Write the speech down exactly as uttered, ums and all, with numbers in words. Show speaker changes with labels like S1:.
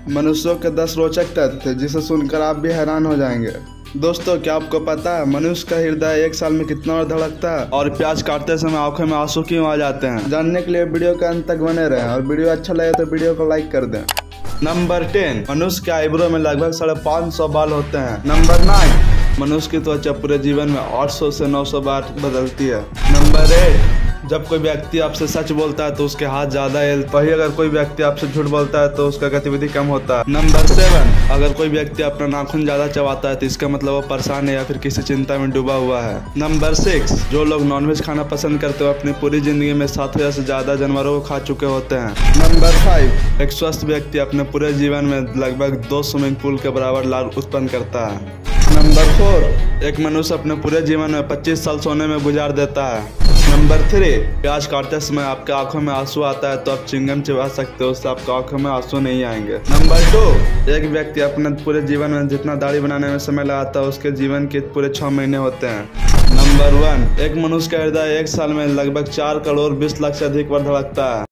S1: मनुष्यों के दस रोचक तथ्य जिसे सुनकर आप भी हैरान हो जाएंगे। दोस्तों, क्या आपको पता है मनुष्य का हृदय एक साल में कितना बार धड़कता है और प्याज काटते समय आंखों में आंसू क्यों आ जाते हैं? जानने के लिए वीडियो के अंत तक बने रहें और वीडियो अच्छा लगे तो वीडियो को लाइक कर दें। नंबर टेन, मनुष्य के आईब्रो में लगभग साढ़े पाँच सौ बाल होते हैं। नंबर नाइन, मनुष्य की त्वचा पूरे जीवन में आठ सौ से नौ सौ बार बदलती है। नंबर एट, जब कोई व्यक्ति आपसे सच बोलता है तो उसके हाथ ज्यादा हिलते, वही अगर कोई व्यक्ति आपसे झूठ बोलता है तो उसका गतिविधि कम होता है। नंबर सेवन, अगर कोई व्यक्ति अपना नाखून ज्यादा चबाता है तो इसका मतलब वो परेशान है या फिर किसी चिंता में डूबा हुआ है। नंबर सिक्स, जो लोग नॉनवेज खाना पसंद करते हैं अपनी पूरी जिंदगी में सात हजार से ज्यादा जानवरों को खा चुके होते हैं। नंबर फाइव, एक स्वस्थ व्यक्ति अपने पूरे जीवन में लगभग दो स्विमिंग पूल के बराबर लार उत्पन्न करता है। नंबर फोर, एक मनुष्य अपने पूरे जीवन में पच्चीस साल सोने में गुजार देता है। नंबर थ्री, प्याज काटते समय आपके आंखों में आंसू आता है तो आप चिंगम चबा सकते हो, उससे आपके आंखों में आंसू नहीं आएंगे। नंबर टू, एक व्यक्ति अपने पूरे जीवन में जितना दाढ़ी बनाने में समय लगाता है उसके जीवन के पूरे छह महीने होते हैं। नंबर वन, एक मनुष्य का हृदय एक साल में लगभग चार करोड़ बीस लाख से अधिक बार धड़कता है।